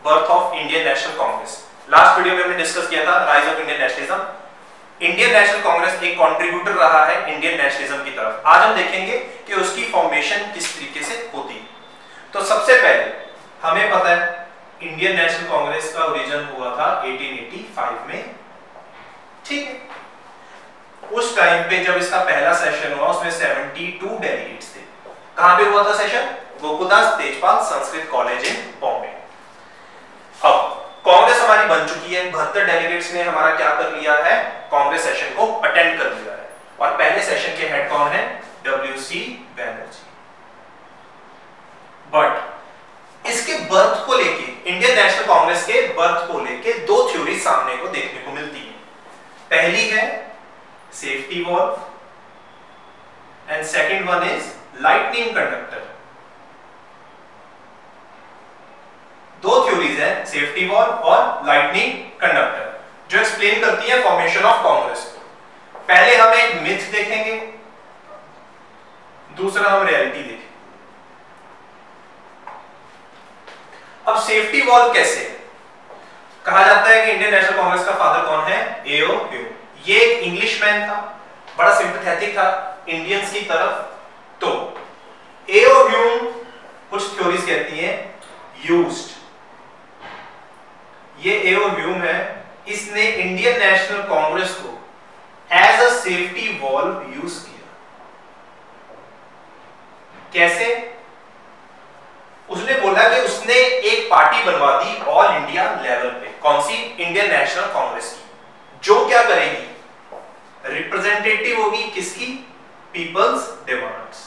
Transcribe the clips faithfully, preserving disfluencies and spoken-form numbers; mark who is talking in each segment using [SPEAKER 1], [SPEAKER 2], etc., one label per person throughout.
[SPEAKER 1] Birth of Indian National Congress. Last video में हमने discuss किया था rise of Indian nationalism. Indian National Congress एक कंट्रीब्यूटर रहा है इंडियन नेशनलिज्म की तरफ। आज हम देखेंगे कि उसकी फॉर्मेशन किस तरीके से होती है। तो सबसे पहले हमें पता है इंडियन नेशनल कांग्रेस का ओरिजिन हुआ था अठारह सौ पचासी में, ठीक है। उस टाइम पे जब इसका पहला सेशन हुआ उसमें बहत्तर डेलीगेट्स थे। कहां पे हुआ था session? Gokuldas Tejpal Sanskrit college in Bombay. अब कांग्रेस हमारी बन चुकी है, बहत्तर डेलीगेट्स ने हमारा क्या कर लिया है, कांग्रेस सेशन को अटेंड कर लिया है। और पहले सेशन के हेड कौन है? W C Banerjee. बट इसके बर्थ को लेके, इंडियन नेशनल कांग्रेस के बर्थ को लेके दो थ्योरी सामने को देखने को मिलती है। पहली है safety valve and second one is lightning conductor. दो थ्योरीज है, सेफ्टी वॉल्व और लाइटनिंग कंडक्टर, जो एक्सप्लेन करती है फॉर्मेशन ऑफ कांग्रेस को। पहले हम एक मिथ देखेंगे, दूसरा हम रियलिटी देखेंगे। अब सेफ्टी वॉल्व कैसे? कहा जाता है कि इंडियन नेशनल कांग्रेस का फादर कौन है? A O Hume. ये एक इंग्लिशमैन था, बड़ा सिंपैथेटिक था इंडियंस की तरफ। तो एओ ह्यूम कुछ थ्योरीज कहती हैं यूज्ड, ये एओ ह्यूम है, इसने इंडियन नेशनल कांग्रेस को as a safety valve use किया। कैसे? उसने बोला कि उसने एक पार्टी बनवा दी ऑल इंडिया लेवल पे। कौन सी? इंडियन नेशनल कांग्रेस की, जो क्या करेगी, रिप्रेजेंटेटिव होगी किसकी? People's demands.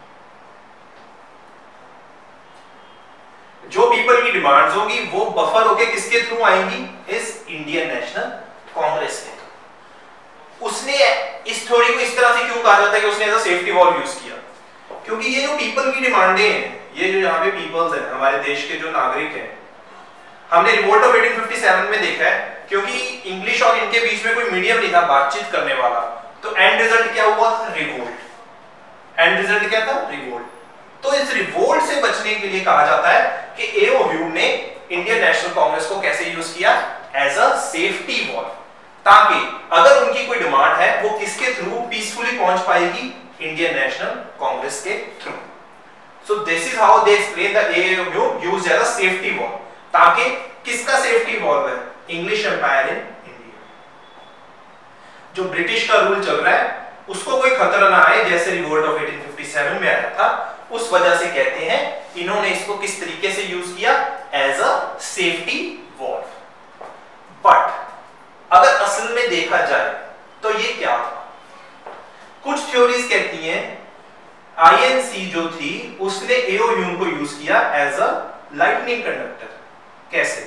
[SPEAKER 1] जो पीपल की डिमांड्स होगी वो बफर होके किसके थ्रू आएंगी? इस इंडियन नेशनल कांग्रेस के। उसने इस थ्योरी को इस तरह से क्यों कहा जाता है कि उसने as a safety valve use किया? क्योंकि ये जो पीपल की डिमांडें हैं, ये जो यहाँ पे पीपल्स हैं, हमारे देश के जो नागरिक हैं, हमने रिवोल्ट ऑफ अठारह सौ सत्तावन में देखा है, क्योंकि इंग्लिश और इनके बीच में कोई मीडियम नहीं था बातचीत करने वाला, तो एंड रिजल्ट क्या हुआ था? रिवोल्ट। एंड रिजल्ट क्या था? रिवोल्ट। तो इस रिवोल्ट से बचने के लिए कहा जाता है कि एओ ह्यूम ने इंडियन नेशनल कांग्रेस को कैसे यूज किया? एज अ सेफ्टी वॉल्व, ताकि अगर उनकी कोई डिमांड है वो किसके थ्रू पीसफुली पहुंच पाएगी? इंडियन नेशनल कांग्रेस के थ्रू। So this is how they explain the A O Hume used as a safety valve. ताकि किसका सेफ्टी वॉल्व है? English empire in India. जो ब्रिटिश का रूल चल रहा है उसको कोई खतरा ना आए, जैसे रिवोल्ट ऑफ अठारह सौ सत्तावन में आया था, उस वजह से कहते हैं इन्होंने इसको किस तरीके से यूज किया? As a safety valve. But अगर असल में देखा जाए तो ये क्या था? कुछ थ्योरीज कहती हैं आईएनसी जो थी उसने एओ ह्यूम को यूज किया एज अ लाइटनिंग कंडक्टर। कैसे?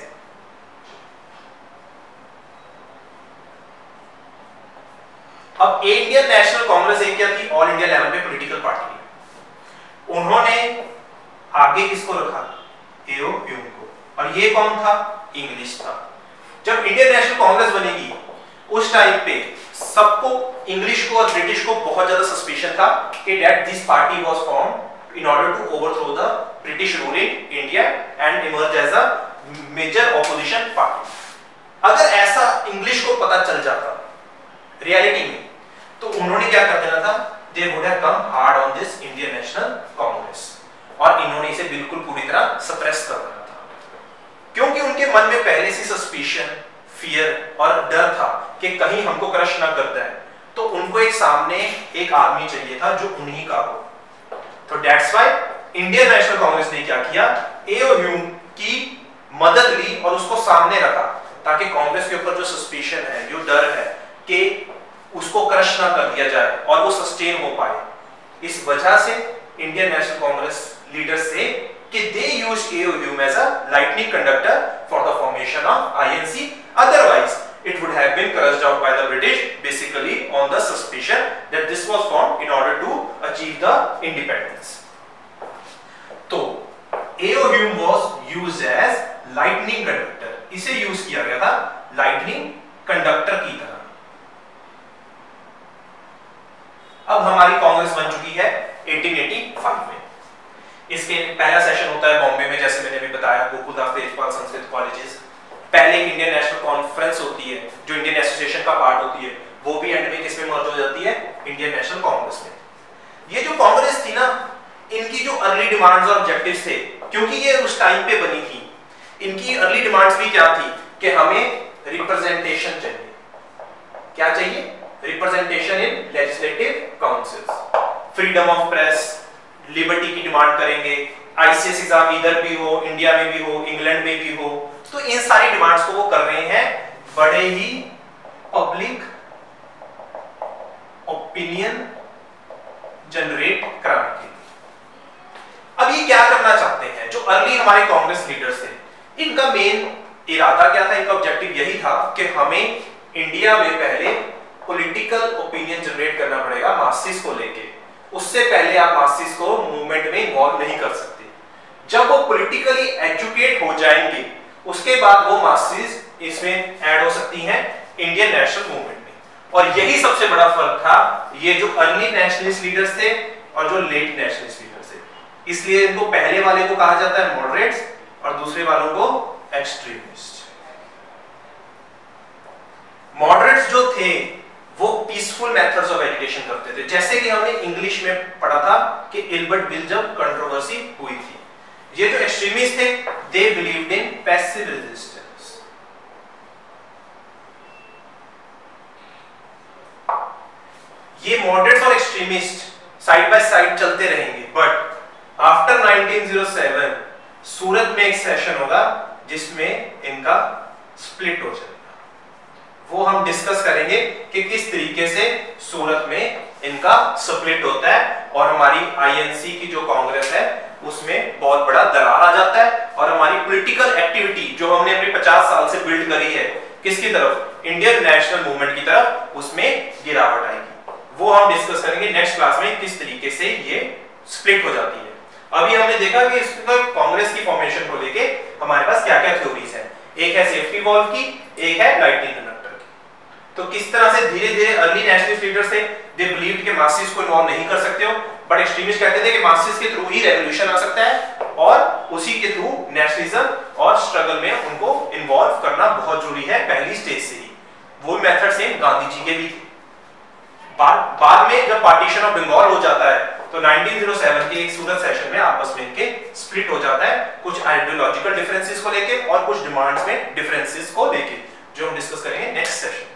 [SPEAKER 1] अब इंडियन नेशनल कांग्रेस एक क्या थी? ऑल इंडिया लेवल पे पॉलिटिकल पार्टी। उन्होंने आगे किसको रखा? एओ ह्यूम को। और ये कौन था? इंग्लिश था। जब इंडियन नेशनल कांग्रेस बनेगी उस टाइम पे सबको, इंग्लिश को और ब्रिटिश को बहुत ज्यादा सस्पिशन था कि that this party was formed in order to overthrow the British rule in India and emerge as a major opposition party. अगर ऐसा इंग्लिश को पता चल जाता रियलिटी में, तो उन्होंने क्या कर देना था? They would have come hard on this Indian National Congress, और इन्होंने इसे बिल्कुल पूरी तरह सप्रेस कर देना था, क्योंकि उनके मन में पहले से सस्पिशन, फियर और डर था कि कहीं हमको क्रश ना कर जाए। तो उनको एक सामने एक आदमी चाहिए था जो उन्हीं का हो। तो that's why Indian National Congress ने क्या किया? एओ ह्यूम की मदद ली और उसको सामने रखा, ताकि कांग्रेस के ऊपर जो सस्पिशन है, जो डर है कि उसको क्रश ना कर दिया जाए और वो सस्टेन हो पाए। इस वजह से इंडियन नेशनल कांग्रेस लीडर्स से कि they use A O Hume as a lightning conductor for the formation of INC, otherwise it would have been crushed out by the British, basically on the suspicion that this was formed in order to achieve the independence. तो A O Hume was used as lightning conductor, इसे use किया गया था lightning conductor की तरह। अब हमारी कांग्रेस बन चुकी है अठारह सौ पचासी में। इसके पहला सेशन होता है बॉम्बे में, जैसे मैंने भी बताया, गोकुलदास तेजपाल संस्कृत कॉन्फ्रेंस होती है जो इंडियन एसोसिएशन का पार्ट होती है, वो भी एंड में किसमें मर्ज हो जाती है, इंडियन नेशनल कांग्रेस में। ये जो कांग्रेस थी ना, इनकी जो अर्ली डिमांड्स और ऑब्जेक्टिव्स थे, क्योंकि ये उस टाइम पे बनी थी, इनकी अर्ली डिमांड्स भी क्या थी कि हमें रिप्रेजेंटेशन चाहिए। क्या चाहिए? Representation in legislative councils, freedom of press, liberty की डिमांड करेंगे, आईसीएस एग्जाम इधर भी हो, इंडिया में भी हो, इंग्लैंड में भी हो, तो इन सारी डिमांड्स को वो कर रहे हैं बड़े ही पब्लिक ओपिनियन जनरेट कराने के लिए। अब ये क्या करना चाहते हैं? जो अर्ली हमारे कांग्रेस लीडर्स थे, इनका मेन इरादा क्या था, इनका ऑब्जेक्टिव यही था कि हमें इंडिया में पहले पॉलिटिकल ओपिनियन जनरेट करना पड़ेगा मासेस को लेके। उससे पहले आप मासेस को मूवमेंट में इन्वॉल्व नहीं कर सकते। जब वो पॉलिटिकली एजुकेट हो जाएंगे, उसके बाद वो मासेस इसमें ऐड हो सकती हैं इंडियन नेशनल मूवमेंट में। और यही सबसे बड़ा फर्क था, ये जो अर्ली नेशनलिस्ट लीडर्स थे और जो लेट नेशनलिस्ट लीडर्स थे। इसलिए इनको पहले वाले को कहा जाता है मॉडरेट्स और दूसरे वालों को एक्सट्रीमिस्ट। मॉडरेट्स जो थे वो पीसफुल मेथड्स ऑफ एजुकेशन करते थे, जैसे कि हमने इंग्लिश में पढ़ा था कि इल्बर्ट बिल जब कंट्रोवर्सी हुई थी। ये जो एक्सट्रीमिस्ट थे, they believed in passive resistance. ये मॉडरेट्स और एक्सट्रीमिस्ट साइड बाय साइड चलते रहेंगे, but after nineteen O seven Surat में एक सेशन होगा जिसमें इनका स्प्लिट हो जाएगा। वो हम डिस्कस करेंगे कि किस तरीके से सूरत में इनका स्प्लिट होता है और हमारी आईएनसी की जो कांग्रेस है उसमें बहुत बड़ा दरार आ जाता है और हमारी पॉलिटिकल एक्टिविटी जो हमने अपने पचास साल से बिल्ड करी है किसकी तरफ, इंडियन नेशनल मूवमेंट की तरफ, उसमें गिरावट आएगी। वो हम डिस्कस करेंगे नेक्स्ट क्लास में किस तरीके से ये स्प्लिट हो जाती है। अभी हमने देखा कि कांग्रेस की फॉर्मेशन को लेके हमारे पास क्या क्या थ्योरीज है। एक है सेफ्टी वॉल्व की, एक है लाइटनिंग कंडक्टर की। तो किस तरह से धीरे धीरे अर्ली नेशनलिस्ट लीडर्स थे, दे बिलीव्ड कि मासेस को इन्वॉल्व नहीं कर सकते हो, बट एक्सट्रीमिस्ट कहते थे कि मासेस के थ्रू ही रेवोल्यूशन आ सकता है और उसी के थ्रू नेशनलिज्म और स्ट्रगल में उनको इन्वॉल्व करना बहुत जरूरी है पहली स्टेज से ही। वो मेथड सेम गांधी जी के भी थे। बाद बाद में जब पार्टीशन ऑफ बंगाल हो जाता है तो नाइनटीन ओ सेवन के एक सूरत सेशन में आपस में इनके स्प्लिट हो जाता है, कुछ आइडियोलॉजिकल डिफरेंसेस को लेके और कुछ डिमांड्स में डिफरेंसेस को लेके, जो हम डिस्कस करेंगे नेक्स्ट सेशन।